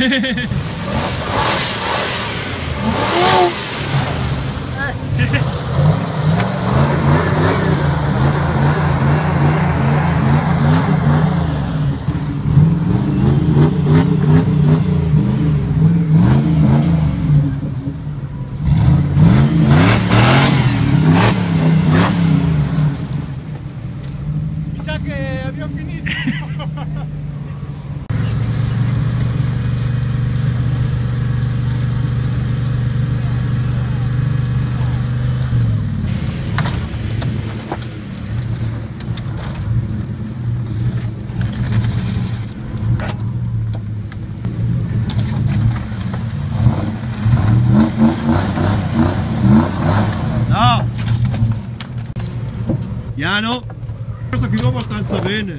Mi sa che abbiamo finito. No! Piano! Questo qui va abbastanza bene.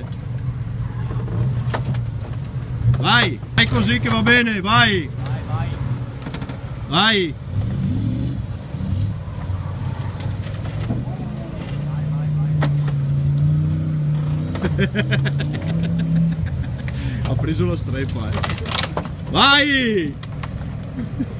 Vai! Vai così che va bene, vai! Vai, vai. Vai! Ha preso la streppa, Vai!